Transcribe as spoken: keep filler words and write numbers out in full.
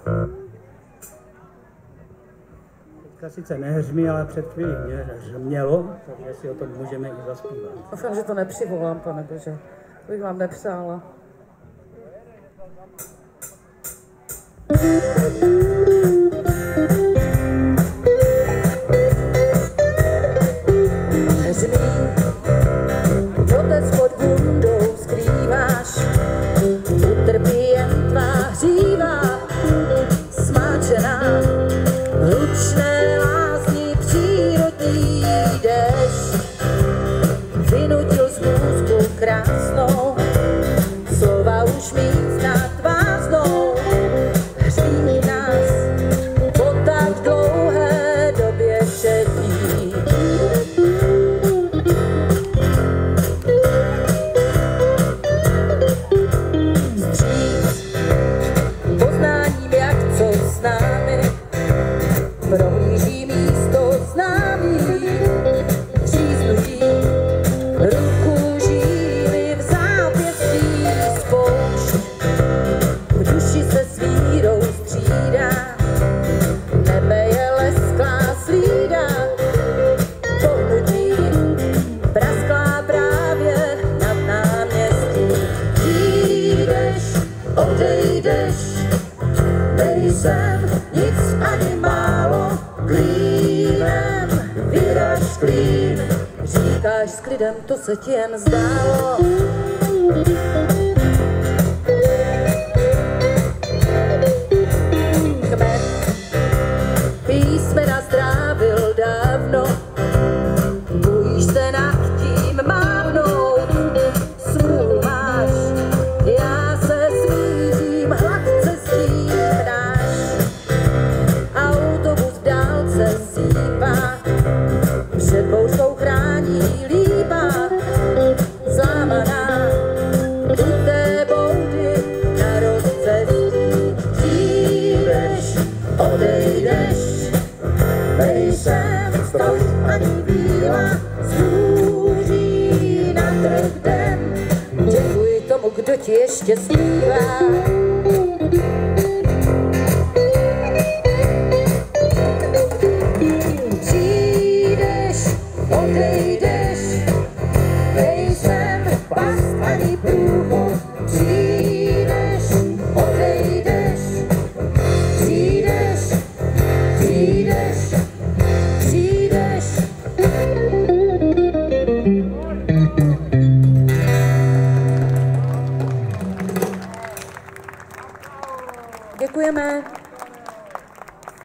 Teďka sice nehřmí, ale před chvílí mě hřmělo, takže si o tom můžeme i zaspívat. Doufám, že to nepřivolám, pane Bože. To bych vám nepřála. Hřmí, otec pod bundou skrýváš, utrpí jen tvá hříva, smáčená, hlučné lásní přírodní dešť, vynutil z můzgu krásnou, slova už mít snad váznou, hřmí nás po tak dlouhé době všední. Prohlíží místo známý, říznutí, ruku žíly v zápěstí spoušť. V duši se s vírou střídá, nebe je lesklá slída, pohnutí prasklá právě nad náměstí. Přijdeš, odejdeš, nejsem nic ani málo, klínem vyraž klín, říkáš s klidem, to se ti jen zdálo. Kmet písmena strávil dávno, bojíš se nad tím mávnout, smůlu máš, já se smířím, hladce s tím náš. Autobus v dálce sípá, před bouřkou chrání lípa, zlámaná u té boudy na rozcestí. Přijdeš, odejdeš, nejsem stož ani bílá, zůří nad trhdem, děkuji tomu, kdo ti ještě zpívá. Odejdeš, nejsem past ani průchod, přijdeš, odejdeš, přijdeš, přijdeš, přijdeš. Děkujeme.